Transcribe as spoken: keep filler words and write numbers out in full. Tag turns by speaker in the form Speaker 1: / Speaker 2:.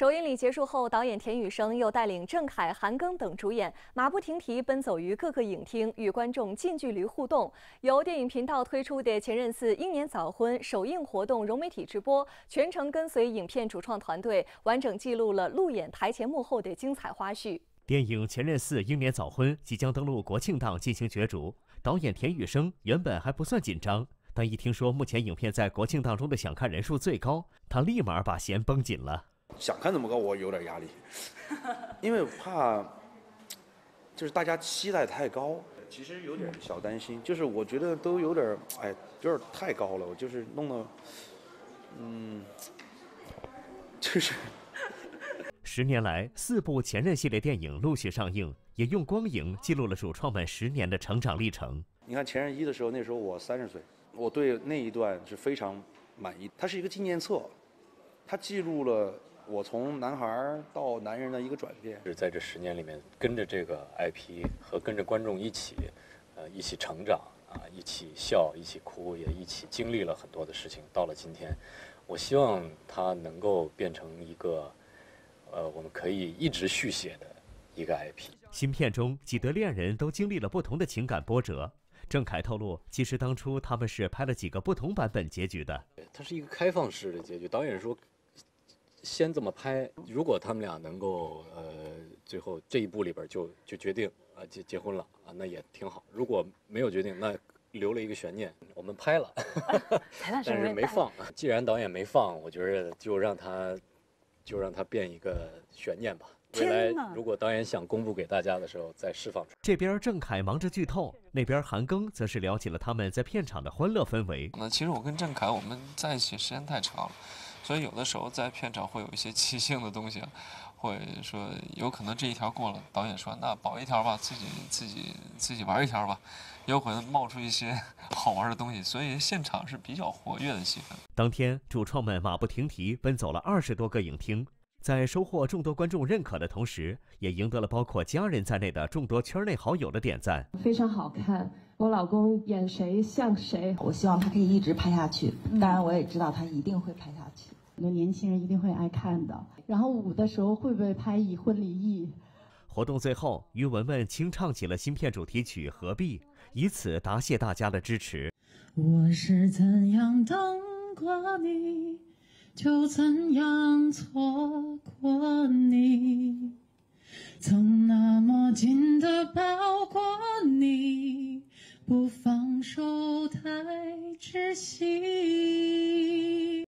Speaker 1: 首映礼结束后，导演田雨生又带领郑恺、韩庚等主演马不停蹄奔走于各个影厅，与观众近距离互动。由电影频道推出的《前任四英年早婚》首映活动融媒体直播，全程跟随影片主创团队，完整记录了路演台前幕后的精彩花絮。
Speaker 2: 电影《前任四英年早婚》即将登陆国庆档进行角逐，导演田雨生原本还不算紧张。 但一听说目前影片在国庆档中的想看人数最高，他立马把弦绷紧了。
Speaker 3: 想看这么高，我有点压力，因为怕就是大家期待太高，其实有点小担心。就是我觉得都有点，哎，有点太高了，我就是弄得，嗯，就是。
Speaker 2: 十年来，四部前任系列电影陆续上映，也用光影记录了主创们十年的成长历程。
Speaker 3: 你看前任一的时候，那时候我三十岁。 我对那一段是非常满意，它是一个纪念册，它记录了我从男孩到男人的一个转变。
Speaker 4: 是在这十年里面，跟着这个 I P 和跟着观众一起，呃，一起成长啊，一起笑，一起哭，也一起经历了很多的事情。到了今天，我希望它能够变成一个，呃，我们可以一直续写的一个 I P。
Speaker 2: 新片中几对恋人都经历了不同的情感波折。 郑恺透露，其实当初他们是拍了几个不同版本结局的。
Speaker 4: 它是一个开放式的结局，导演说先这么拍，如果他们俩能够呃最后这一部里边就就决定啊结结婚了啊，那也挺好。如果没有决定，那留了一个悬念。我们拍了，但是没放。既然导演没放，我觉得就让他就让他变一个悬念吧。 未来如果导演想公布给大家的时候再释放出来。
Speaker 2: 这边郑恺忙着剧透，那边韩庚则是聊起了他们在片场的欢乐氛围。
Speaker 5: 那其实我跟郑恺我们在一起时间太长了，所以有的时候在片场会有一些即兴的东西，或者说有可能这一条过了，导演说那保一条吧，自己自己自己玩一条吧，也有可能冒出一些好玩的东西，所以现场是比较活跃的气氛。
Speaker 2: 当天，主创们马不停蹄奔走了二十多个影厅。 在收获众多观众认可的同时，也赢得了包括家人在内的众多圈内好友的点赞。
Speaker 6: 非常好看，我老公演谁像谁。
Speaker 7: 我希望他可以一直拍下去，当然我也知道他一定会拍下去。
Speaker 6: 很多年轻人一定会爱看的。然后舞的时候会不会拍已婚离异？
Speaker 2: 活动最后，于文文清唱起了新片主题曲《何必》，以此答谢大家的支持。
Speaker 6: 我是怎样等过你？ 就怎样错过你，曾那么紧地抱过你，不放手太窒息。